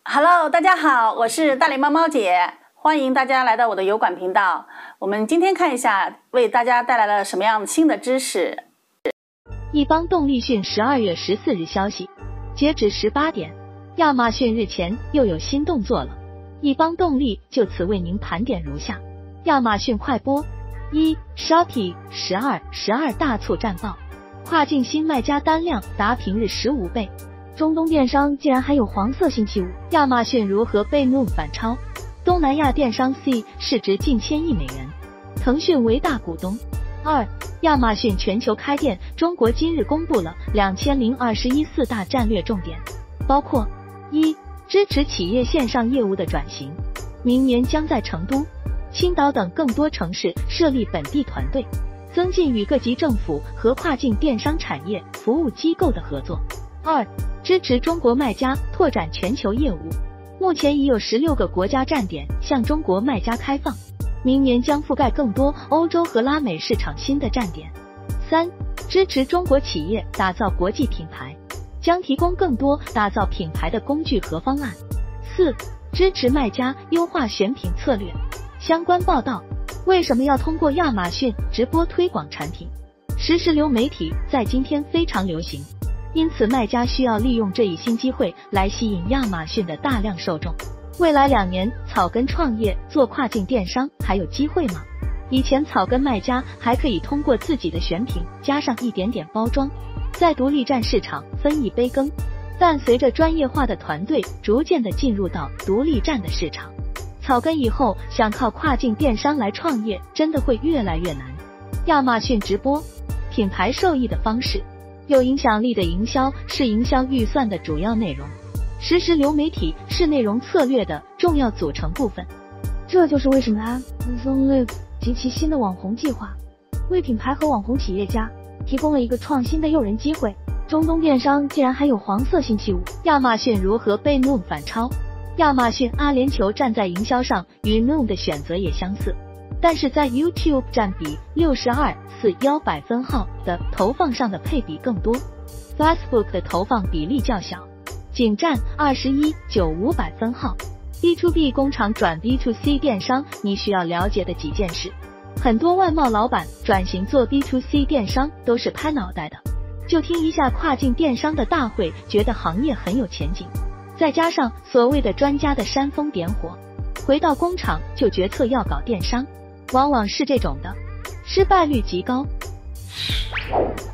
Hello， 大家好，我是大脸猫猫姐，欢迎大家来到我的油管频道。我们今天看一下，为大家带来了什么样新的知识。 易邦动力讯12月14日消息，截止18点，亚马逊日前又有新动作了。易邦动力就此为您盘点如下：亚马逊快播，Shopee 12大促战报，跨境新卖家单量达平日15倍。 中东电商竟然还有黄色星期五， 亚马逊如何被 Noon 反超？东南亚电商 C 市值近1000亿美元，腾讯为大股东。2. 亚马逊全球开店，中国今日公布了2021四大战略重点，包括1. 支持企业线上业务的转型，明年将在成都、青岛等更多城市设立本地团队，增进与各级政府和跨境电商产业服务机构的合作。2. 支持中国卖家拓展全球业务，目前已有16个国家站点向中国卖家开放，明年将覆盖更多欧洲和拉美市场新的站点。3. 支持中国企业打造国际品牌，将提供更多打造品牌的工具和方案。4. 支持卖家优化选品策略。相关报道：为什么要通过亚马逊直播推广产品？实时流媒体在今天非常流行，因此卖家需要利用这一新机会来吸引亚马逊的大量受众。未来2年草根创业做跨境电商还有机会吗？以前草根卖家还可以通过自己的选品加上一点点包装，在独立站市场分一杯羹，但随着专业化的团队逐渐的进入到独立站的市场，草根以后想靠跨境电商来创业真的会越来越难。亚马逊直播，品牌受益的方式。有影响力的营销是营销预算的主要内容，实时流媒体是内容策略的重要组成部分。 这就是为什么Amazon Live 及其新的网红计划，为品牌和网红企业家提供了一个创新的诱人机会。中东电商竟然还有黄色星期五， 亚马逊如何被 Noon 反超？亚马逊阿联酋站在营销上与 Noon 的选择也相似，但是在 YouTube 占比62.41%的投放上的配比更多， Facebook 的投放比例较小，仅占21.95%。B2B 工厂转 B2C 电商，你需要了解的几件事。很多外贸老板转型做 B2C 电商都是拍脑袋的，就听一下跨境电商的大会，觉得行业很有前景，再加上所谓的专家的煽风点火，回到工厂就决策要搞电商，往往是这种的，失败率极高。